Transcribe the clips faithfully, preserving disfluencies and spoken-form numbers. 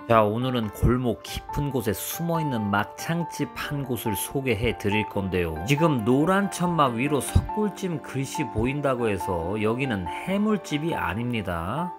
자, 오늘은 골목 깊은 곳에 숨어있는 막창집 한 곳을 소개해 드릴 건데요. 지금 노란 천막 위로 석굴찜 글씨 보인다고 해서 여기는 해물집이 아닙니다.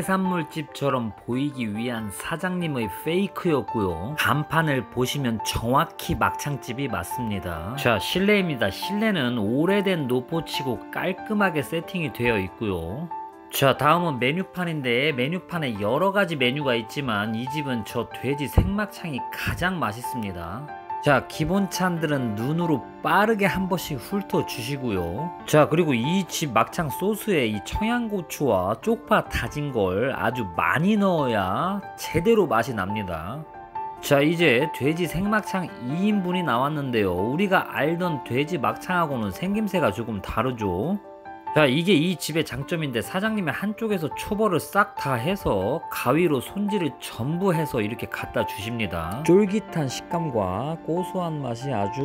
해산물집처럼 보이기 위한 사장님의 페이크였고요. 간판을 보시면 정확히 막창집이 맞습니다. 자, 실내입니다. 실내는 오래된 노포치고 깔끔하게 세팅이 되어 있고요. 자, 다음은 메뉴판인데, 메뉴판에 여러가지 메뉴가 있지만 이 집은 저 돼지 생막창이 가장 맛있습니다. 자, 기본 찬들은 눈으로 빠르게 한 번씩 훑어 주시고요. 자, 그리고 이 집 막창 소스에 이 청양고추와 쪽파 다진 걸 아주 많이 넣어야 제대로 맛이 납니다. 자, 이제 돼지 생막창 이 인분이 나왔는데요. 우리가 알던 돼지 막창하고는 생김새가 조금 다르죠. 자, 이게 이 집의 장점인데, 사장님이 한쪽에서 초벌을 싹 다 해서 가위로 손질을 전부 해서 이렇게 갖다 주십니다. 쫄깃한 식감과 고소한 맛이 아주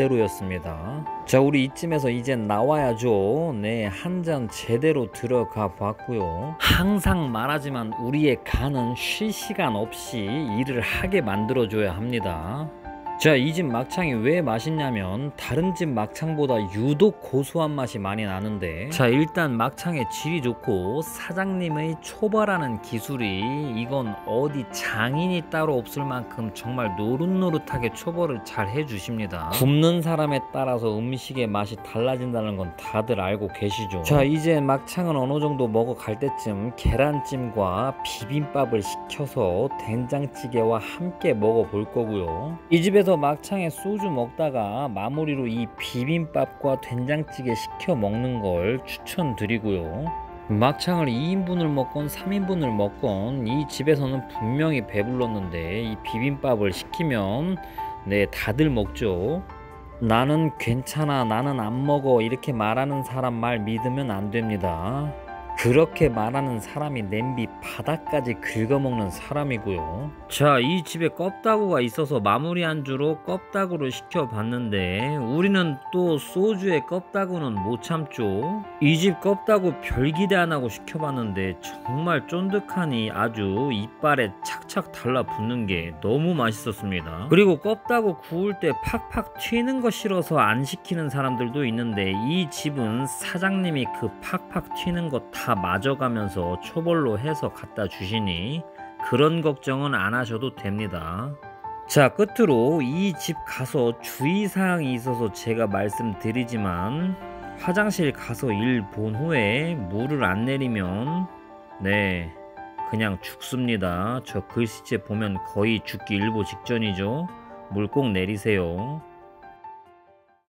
제대로였습니다. 자, 우리 이쯤에서 이젠 나와야죠. 네, 한 잔 제대로 들어가 봤고요. 항상 말하지만 우리의 간은 쉴 시간 없이 일을 하게 만들어줘야 합니다. 자, 이 집 막창이 왜 맛있냐면 다른 집 막창보다 유독 고소한 맛이 많이 나는데, 자, 일단 막창의 질이 좋고 사장님의 초벌하는 기술이, 이건 어디 장인이 따로 없을 만큼 정말 노릇노릇하게 초벌을 잘 해주십니다. 굽는 사람에 따라서 음식의 맛이 달라진다는 건 다들 알고 계시죠. 자, 이제 막창은 어느 정도 먹어갈 때쯤 계란찜과 비빔밥을 시켜서 된장찌개와 함께 먹어볼 거고요. 이 집에서 막창에 소주 먹다가 마무리로 이 비빔밥과 된장찌개 시켜 먹는 걸 추천드리고요. 막창을 이 인분을 먹건 삼 인분을 먹건 이 집에서는 분명히 배불렀는데 이 비빔밥을 시키면 네, 다들 먹죠. 나는 괜찮아, 나는 안 먹어, 이렇게 말하는 사람 말 믿으면 안 됩니다. 그렇게 말하는 사람이 냄비 바닥까지 긁어먹는 사람이고요. 자, 이 집에 껍다구가 있어서 마무리 안주로 껍다구를 시켜봤는데 우리는 또 소주에 껍다구는 못 참죠. 이 집 껍다구 별 기대 안 하고 시켜봤는데 정말 쫀득하니 아주 이빨에 착착 달라붙는 게 너무 맛있었습니다. 그리고 껍다구 구울 때 팍팍 튀는 거 싫어서 안 시키는 사람들도 있는데, 이 집은 사장님이 그 팍팍 튀는 거 다 맞아가면서 초벌로 해서 갖다 주시니 그런 걱정은 안 하셔도 됩니다. 자, 끝으로 이 집 가서 주의사항이 있어서 제가 말씀드리지만, 화장실 가서 일 본 후에 물을 안 내리면 네, 그냥 죽습니다. 저 글씨체 보면 거의 죽기 일보 직전이죠. 물 꼭 내리세요.